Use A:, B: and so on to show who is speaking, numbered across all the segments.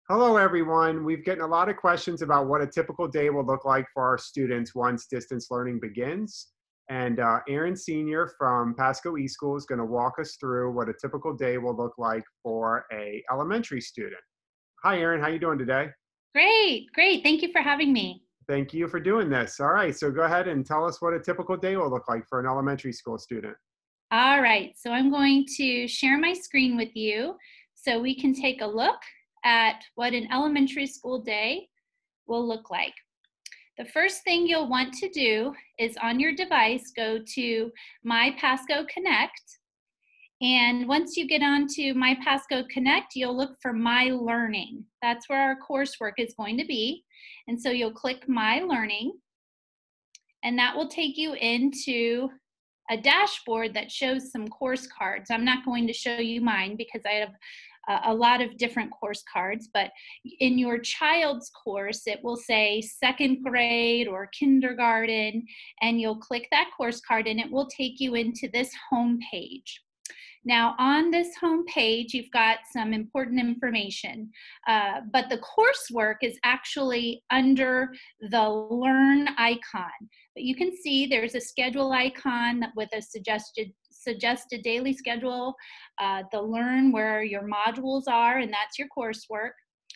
A: Hello, everyone. We've gotten a lot of questions about what a typical day will look like for our students once distance learning begins. And Erin Senior from Pasco eSchool is going to walk us through what a typical day will look like for a elementary student. Hi, Erin. How you doing today?
B: Great, great. Thank you for having me.
A: Thank you for doing this. All right, so go ahead and tell us what a typical day will look like for an elementary school student.
B: All right, so I'm going to share my screen with you so we can take a look at what an elementary school day will look like. The first thing you'll want to do is on your device, go to My Pasco Connect. And once you get onto My Pasco Connect, you'll look for My Learning. That's where our coursework is going to be. And so you'll click My Learning, and that will take you into a dashboard that shows some course cards. I'm not going to show you mine because I have a lot of different course cards, but in your child's course, it will say second grade or kindergarten, and you'll click that course card and it will take you into this home page. Now, on this home page, you've got some important information, but the coursework is actually under the Learn icon. But you can see there's a schedule icon with a suggested daily schedule, the Learn where your modules are, and that's your coursework,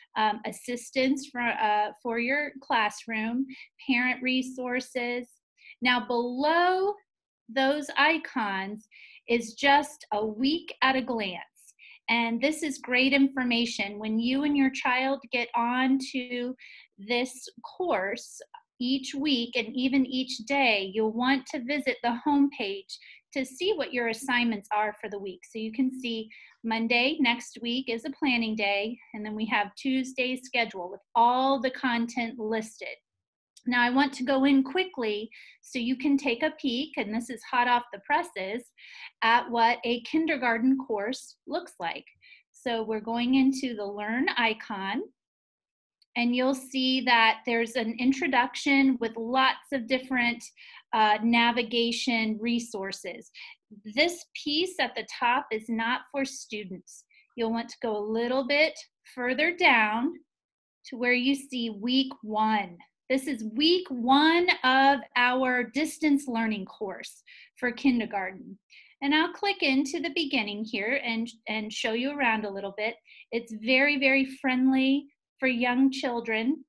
B: assistance for your classroom, parent resources. Now, below those icons is just a week at a glance. And this is great information. When you and your child get onto this course each week and even each day, you'll want to visit the home page to see what your assignments are for the week. So you can see Monday next week is a planning day, and then we have Tuesday's schedule with all the content listed. Now I want to go in quickly so you can take a peek, and this is hot off the presses, at what a kindergarten course looks like. So we're going into the Learn icon, and you'll see that there's an introduction with lots of different navigation resources. This piece at the top is not for students. You'll want to go a little bit further down to where you see week 1. This is week 1 of our distance learning course for kindergarten. And I'll click into the beginning here and show you around a little bit. It's very, very friendly for young children.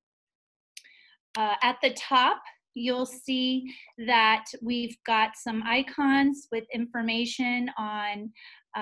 B: At the top, you'll see that we've got some icons with information on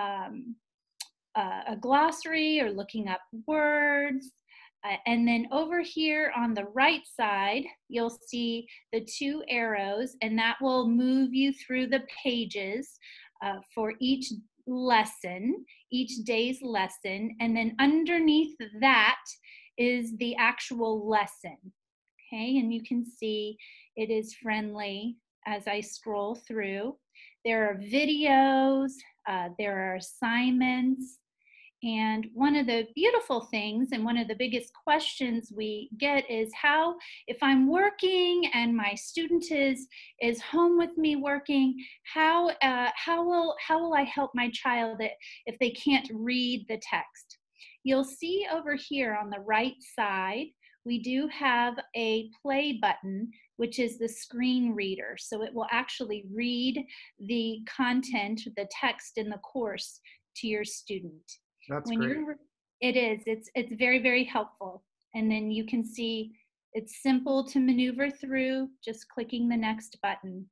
B: a glossary or looking up words. And then over here on the right side, you'll see the 2 arrows, and that will move you through the pages for each lesson, each day's lesson. And then underneath that is the actual lesson. Okay, and you can see it is friendly as I scroll through. There are videos, there are assignments. And one of the beautiful things and one of the biggest questions we get is how, if I'm working and my student is home with me working, how will I help my child if they can't read the text? You'll see over here on the right side, we do have a play button, which is the screen reader. So it will actually read the content, the text in the course to your student.
A: That's great.
B: It's very, very helpful. And then you can see it's simple to maneuver through, just clicking the next button.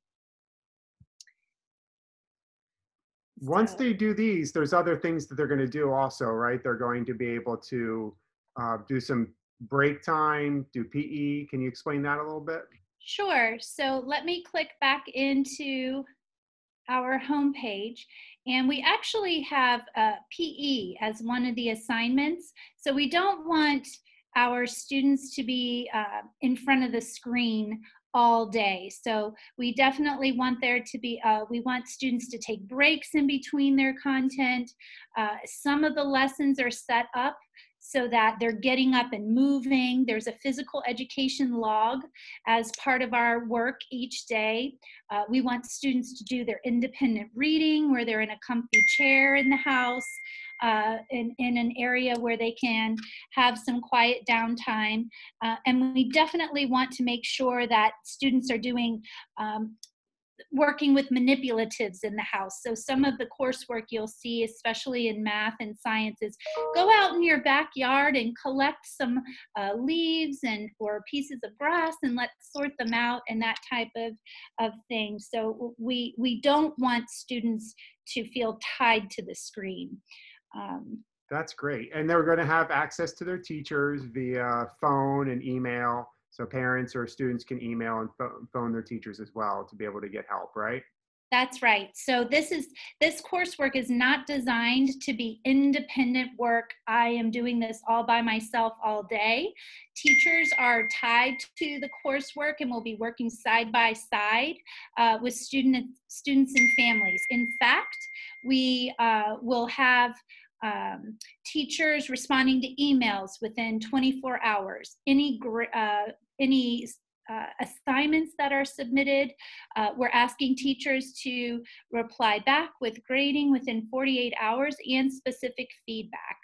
A: Once they do these, there's other things that they're going to do also, right? They're going to be able to do some break time, do PE. Can you explain that a little bit?
B: Sure. So let me click back into our homepage, and we actually have PE as one of the assignments. So we don't want our students to be in front of the screen all day. So we definitely want there to be, we want students to take breaks in between their content. Some of the lessons are set up so that they're getting up and moving. There's a physical education log as part of our work each day. We want students to do their independent reading where they're in a comfy chair in the house. in an area where they can have some quiet downtime. And we definitely want to make sure that students are doing working with manipulatives in the house. So some of the coursework you'll see, especially in math and science, is go out in your backyard and collect some leaves and or pieces of grass and let's sort them out and that type of thing. So we don't want students to feel tied to the screen.
A: That's great. And they're going to have access to their teachers via phone and email. So parents or students can email and phone their teachers as well to be able to get help, right?
B: That's right. So this coursework is not designed to be independent work. I am doing this all by myself all day. Teachers are tied to the coursework and will be working side by side with students and families. In fact, we will have teachers responding to emails within 24 hours. Any assignments that are submitted, we're asking teachers to reply back with grading within 48 hours and specific feedback.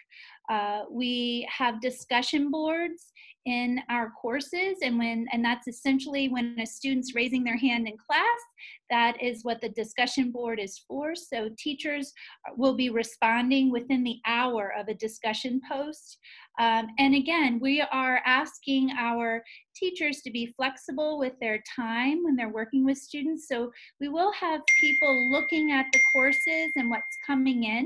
B: We have discussion boards in our courses, and that's essentially when a student's raising their hand in class, that is what the discussion board is for. So teachers will be responding within the hour of a discussion post. And again, we are asking our teachers to be flexible with their time when they're working with students. So we will have people looking at the courses and what's coming in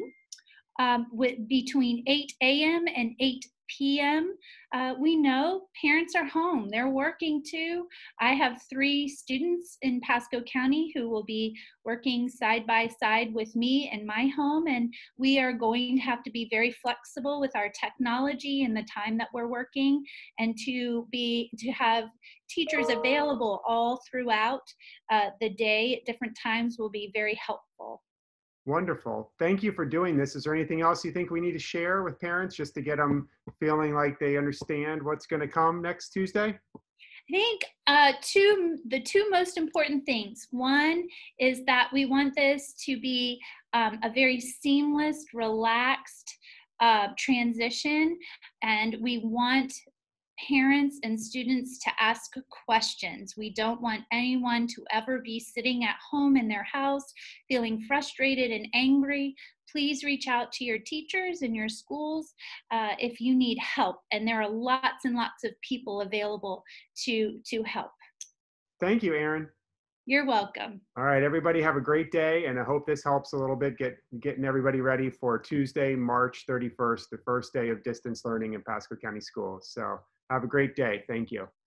B: between 8 a.m. and 8 p.m. We know parents are home. They're working too. I have 3 students in Pasco County who will be working side by side with me in my home, and we are going to have to be very flexible with our technology and the time that we're working, and to have teachers available all throughout the day at different times will be very helpful.
A: Wonderful. Thank you for doing this. Is there anything else you think we need to share with parents just to get them feeling like they understand what's going to come next Tuesday?
B: I think the two most important things. One is that we want this to be a very seamless, relaxed transition, and we want parents and students to ask questions. We don't want anyone to ever be sitting at home in their house feeling frustrated and angry. Please reach out to your teachers and your schools if you need help. And there are lots and lots of people available to help.
A: Thank you, Erin.
B: You're welcome.
A: All right, everybody have a great day, and I hope this helps a little bit getting everybody ready for Tuesday, March 31st, the first day of distance learning in Pasco County Schools. So have a great day. Thank you.